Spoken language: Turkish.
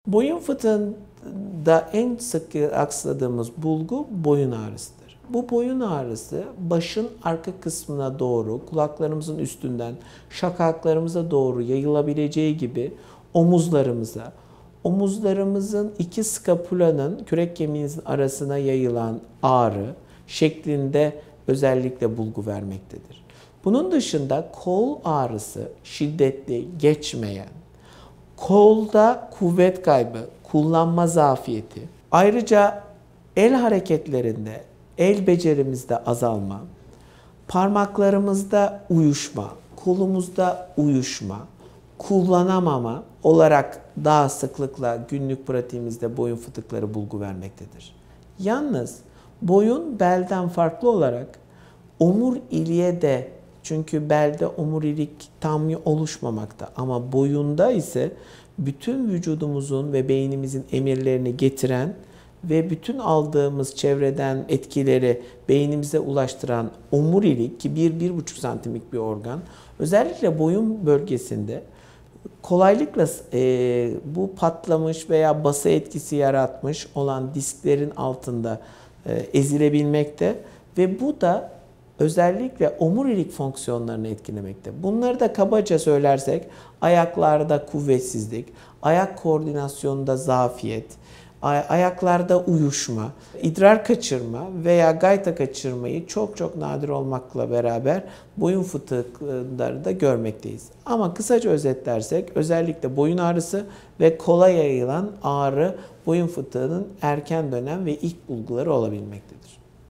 Boyun fıtığında en sık rastladığımız bulgu boyun ağrısıdır. Bu boyun ağrısı başın arka kısmına doğru, kulaklarımızın üstünden şakaklarımıza doğru yayılabileceği gibi omuzlarımıza, omuzlarımızın iki skapulanın kürek kemiğimizin arasına yayılan ağrı şeklinde özellikle bulgu vermektedir. Bunun dışında kol ağrısı şiddetli, geçmeyen, kolda kuvvet kaybı, kullanma zafiyeti, ayrıca el hareketlerinde, el becerimizde azalma, parmaklarımızda uyuşma, kolumuzda uyuşma, kullanamama olarak daha sıklıkla günlük pratiğimizde boyun fıtıkları bulgu vermektedir. Yalnız boyun belden farklı olarak omuriliğe de, çünkü belde omurilik tam oluşmamakta ama boyunda ise bütün vücudumuzun ve beynimizin emirlerini getiren ve bütün aldığımız çevreden etkileri beynimize ulaştıran omurilik ki 1-1,5 santimlik bir organ, özellikle boyun bölgesinde kolaylıkla bu patlamış veya bası etkisi yaratmış olan disklerin altında ezilebilmekte ve bu da özellikle omurilik fonksiyonlarını etkilemekte. Bunları da kabaca söylersek ayaklarda kuvvetsizlik, ayak koordinasyonunda zafiyet, ayaklarda uyuşma, idrar kaçırma veya gayta kaçırmayı çok nadir olmakla beraber boyun fıtıkları da görmekteyiz. Ama kısaca özetlersek özellikle boyun ağrısı ve kola yayılan ağrı boyun fıtığının erken dönem ve ilk bulguları olabilmektedir.